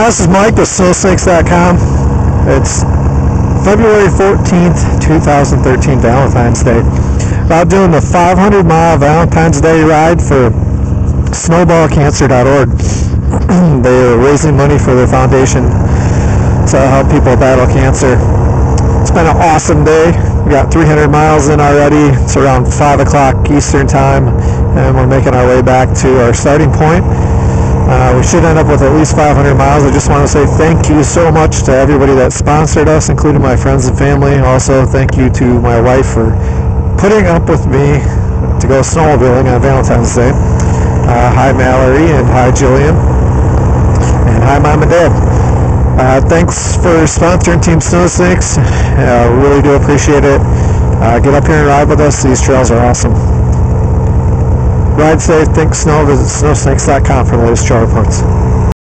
This is Mike with snowsnakes.com. It's February 14th, 2013, Valentine's Day. Out doing the 500-mile Valentine's Day ride for snowballcancer.org. They are raising money for their foundation to help people battle cancer. It's been an awesome day. We got 300 miles in already. It's around 5 o'clock Eastern time, and we're making our way back to our starting point. We should end up with at least 500 miles. I just want to say thank you so much to everybody that sponsored us, including my friends and family. Also, thank you to my wife for putting up with me to go snowmobiling on Valentine's Day. Hi, Mallory, and hi, Jillian, and hi, Mom and Dad. Thanks for sponsoring Team Snowsnakes. Really do appreciate it. Get up here and ride with us. These trails are awesome. Ride safe, think snow, visit snowsnakes.com for the latest trail reports.